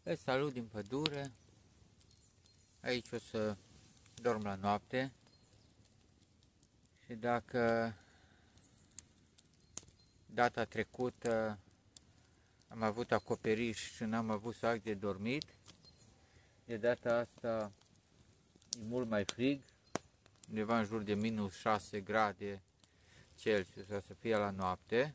Îl salut din pădure. Aici o să dorm la noapte. Și dacă data trecută am avut acoperiș și n-am avut sac de dormit, de data asta e mult mai frig, undeva în jur de minus 6 grade Celsius o să fie la noapte.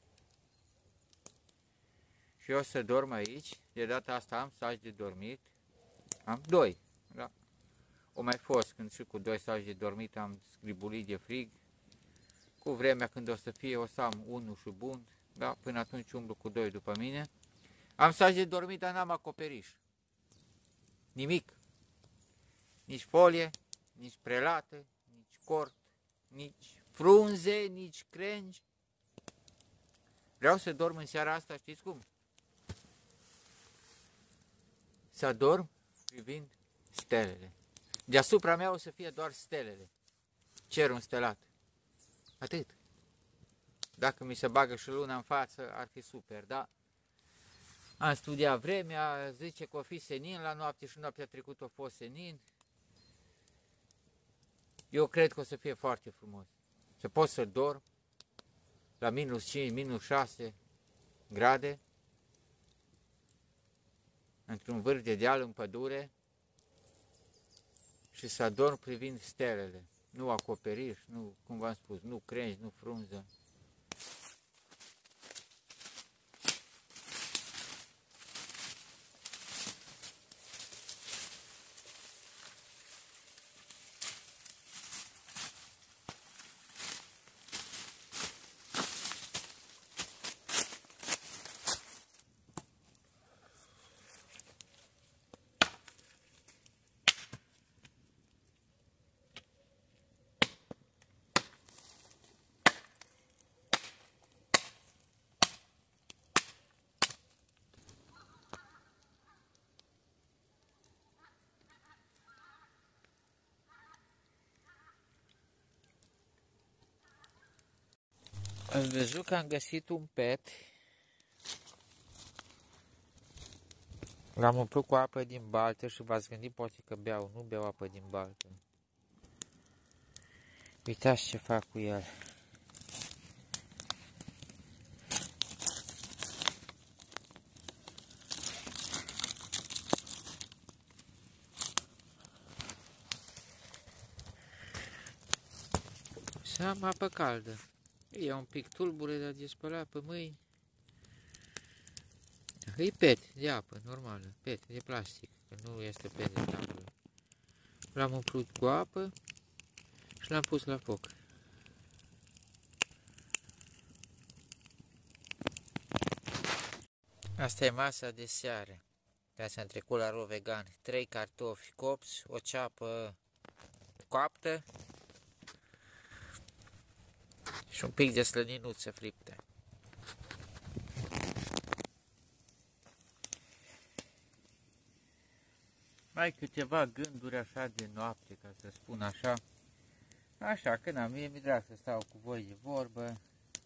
Și eu o să dorm aici. De data asta am saci de dormit. Am 2. Da? O mai fost când și cu 2 saci de dormit am scribulit de frig. Cu vremea când o să fie o să am 1 și bun. Da? Până atunci umblu cu 2 după mine. Am saci de dormit, dar n-am acoperiș. Nimic. Nici folie, nici prelate, nici cort, nici frunze, nici crengi. Vreau să dorm în seara asta, știți cum? Să adorm privind stelele. Deasupra mea o să fie doar stelele. Cerul înstelat. Atât. Dacă mi se bagă și luna în față, ar fi super, da? Am studiat vremea, zice că o fi senin la noapte și noaptea trecută a fost senin. Eu cred că o să fie foarte frumos. Să pot să dorm la minus 5, minus 6 grade într-un vârf de deal în pădure și să adorm privind stelele. Nu acoperiș, nu, cum v-am spus, nu crengi, nu frunză. Am văzut că am găsit un pet. L-am umplut cu apă din baltă și v-ați gândit poate că beau. Nu beau apă din baltă. Uitați ce fac cu el. Să am apă caldă. E un pic tulbure, dar de spălat pe mâini. E pet de apă, normală, pet de plastic, că nu este pet de tambură. L-am umplut cu apă și l-am pus la foc. Asta e masa de seară. Asta am trecut la ro vegan. 3 cartofi copți, o ceapă coaptă și un pic de slăninuță friptă. Mai câteva gânduri așa de noapte, ca să spun așa. Așa, că n-am, mie mi-e drag să stau cu voi de vorbă.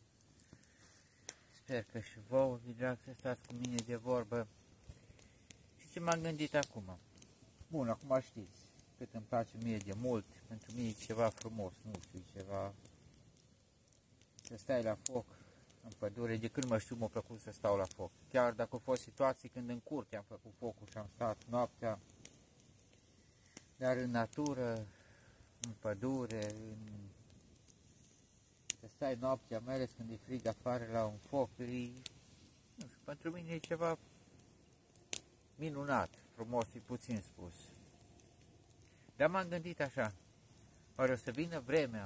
Sper că și vouă mi-e drag să stați cu mine de vorbă. Și ce m-am gândit acum? Bun, acum știți cât îmi place mie de mult. Pentru mine e ceva frumos, nu știu, ceva... Să stai la foc în pădure, de când mă știu m-a plăcut să stau la foc. Chiar dacă au fost situații când în curte am făcut focul și am stat noaptea, dar în natură, în pădure, să stai noaptea, mai ales când e frig afară la un foc, nu știu, pentru mine e ceva minunat, frumos, e puțin spus. Dar m-am gândit așa, oare o să vină vremea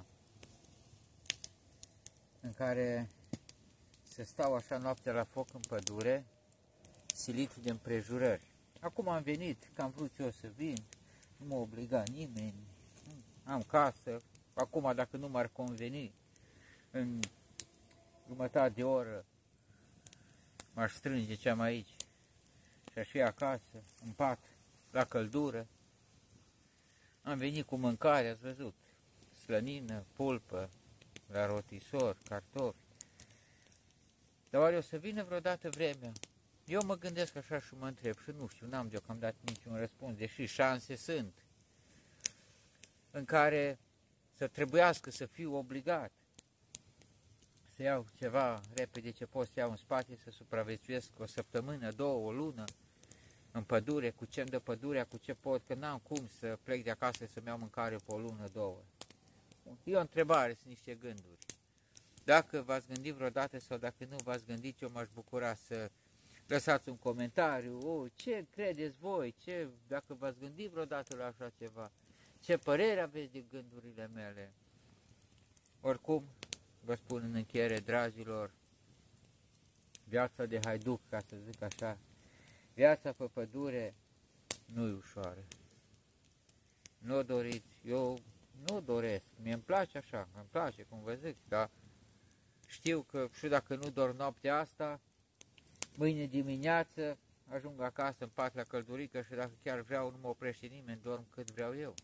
în care să stau așa noaptea la foc în pădure, silit de împrejurări. Acum am venit, că am vrut eu să vin, nu m-a obligat nimeni, am casă, acum dacă nu m-ar conveni, în jumătate de oră m-aș strânge ce-am aici și aș fi acasă, în pat, la căldură. Am venit cu mâncare, ați văzut, slănină, pulpă, la rotisor, cartofi. Dar oare o să vină vreodată vremea Eu mă gândesc așa și mă întreb și nu știu, n-am deocamdată niciun răspuns, deși șanse sunt în care să trebuiască să fiu obligat să iau ceva repede ce pot să iau în spate, să supraviețuiesc o săptămână, două, o lună, în pădure, cu ce-mi dă pădurea, cu ce pot, că n-am cum să plec de acasă să-mi iau mâncare pe o lună, două. E o întrebare, sunt niște gânduri. Dacă v-ați gândit vreodată sau dacă nu v-ați gândit, eu m-aș bucura să lăsați un comentariu, ce credeți voi, dacă v-ați gândit vreodată la așa ceva, ce părere aveți de gândurile mele. Oricum, vă spun în încheiere, dragilor, viața de haiduc, ca să zic așa, viața pe pădure nu-i ușoară. Nu o doriți, eu nu doresc, mie îmi place așa, îmi place, cum vă zic, dar știu că și dacă nu dorm noaptea asta, mâine dimineață ajung acasă în pat la căldurică și dacă chiar vreau, nu mă oprește nimeni, dorm cât vreau eu.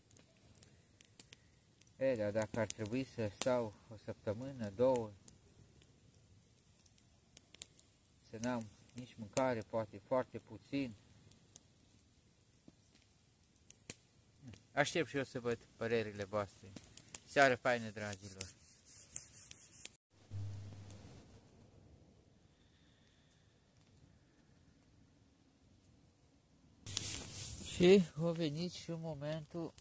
Dar dacă ar trebui să stau o săptămână, două, să n-am nici mâncare, poate foarte puțin, aștept și eu să văd părerile voastre. Seară faină, dragilor! Și a venit și momentul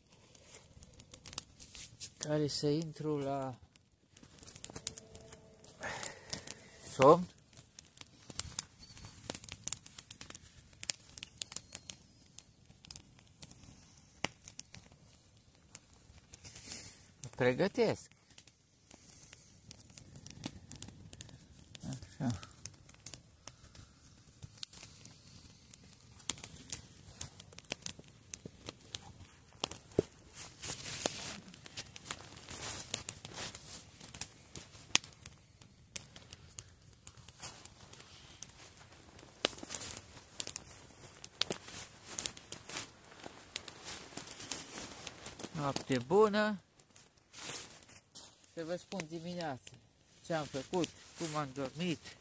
care să intru la somn. Mă pregătesc. Așa. Noapte bună, să vă spun dimineața ce am făcut, cum am dormit.